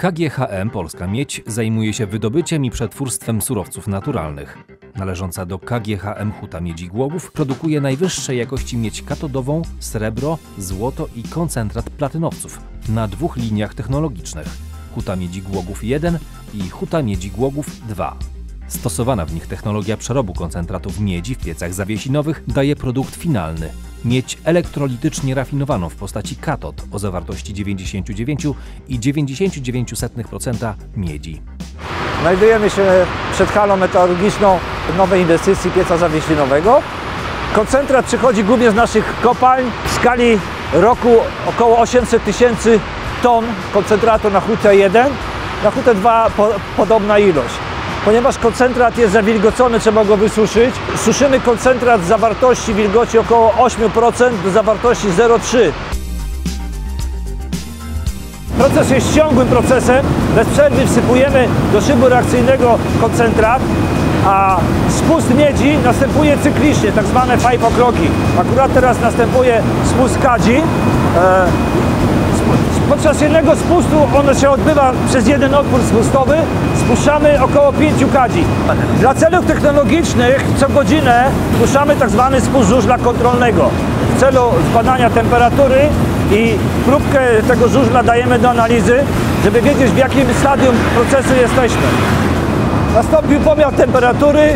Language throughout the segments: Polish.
KGHM Polska Miedź zajmuje się wydobyciem i przetwórstwem surowców naturalnych. Należąca do KGHM Huta Miedzi Głogów produkuje najwyższej jakości miedź katodową, srebro, złoto i koncentrat platynowców na dwóch liniach technologicznych: Huta Miedzi Głogów 1 i Huta Miedzi Głogów 2. Stosowana w nich technologia przerobu koncentratów miedzi w piecach zawiesinowych daje produkt finalny – miedź elektrolitycznie rafinowaną w postaci katod o zawartości 99,99% miedzi. Znajdujemy się przed halą metalurgiczną nowej inwestycji pieca zawiesinowego. Koncentrat przychodzi głównie z naszych kopalń. W skali roku około 800 000 ton koncentratu na hutę 1, na hutę 2 podobna ilość. Ponieważ koncentrat jest zawilgocony, trzeba go wysuszyć. Suszymy koncentrat z zawartości wilgoci około 8% do zawartości 0,3%. Proces jest ciągłym procesem. Bez przerwy wsypujemy do szybu reakcyjnego koncentrat, a spust miedzi następuje cyklicznie, tak zwane 5 o'clocki. Akurat teraz następuje spust kadzi. Podczas jednego spustu ono się odbywa przez jeden otwór spustowy. Spuszczamy około 5 kadzi. Dla celów technologicznych co godzinę spuszczamy tak zwany spust żużla kontrolnego w celu zbadania temperatury i próbkę tego żużla dajemy do analizy, żeby wiedzieć, w jakim stadium procesu jesteśmy. Nastąpił pomiar temperatury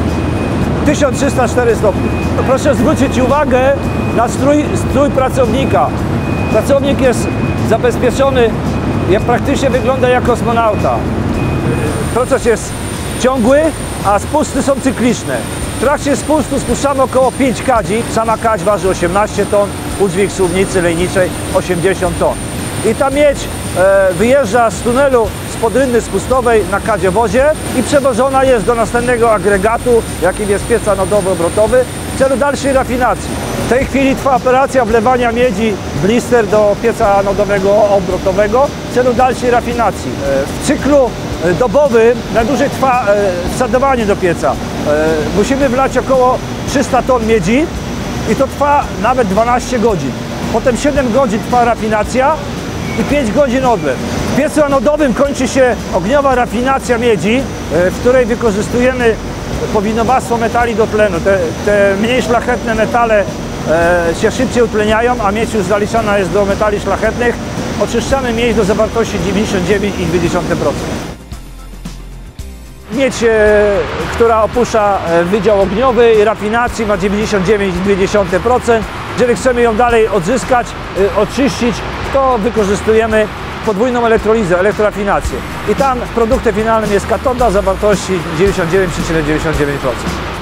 1304 stopni. Proszę zwrócić uwagę na strój pracownika. Pracownik jest zabezpieczony, praktycznie wygląda jak kosmonauta. Proces jest ciągły, a spusty są cykliczne. W trakcie spustu spuszczamy około 5 kadzi. Sama kadź waży 18 ton, udźwig suwnicy lejniczej 80 ton. I ta miedź wyjeżdża z tunelu spod rynny spustowej na kadziowozie i przewożona jest do następnego agregatu, jakim jest piec anodowy obrotowy, w celu dalszej rafinacji. W tej chwili trwa operacja wlewania miedzi blister do pieca anodowego obrotowego w celu dalszej rafinacji. W cyklu dobowym najdłużej trwa wsadowanie do pieca. Musimy wlać około 300 ton miedzi i to trwa nawet 12 godzin. Potem 7 godzin trwa rafinacja i 5 godzin odlew. W piecu anodowym kończy się ogniowa rafinacja miedzi, w której wykorzystujemy powinowactwo metali do tlenu. Te mniej szlachetne metale się szybciej utleniają, a miedź już zaliczana jest do metali szlachetnych. Oczyszczamy miedź do zawartości 99,2%. Miedź, która opuszcza wydział ogniowy i rafinacji, ma 99,2%. Jeżeli chcemy ją dalej odzyskać, oczyścić, to wykorzystujemy podwójną elektrolizę, elektrorafinację. I tam produktem finalnym jest katoda o zawartości 99,99%.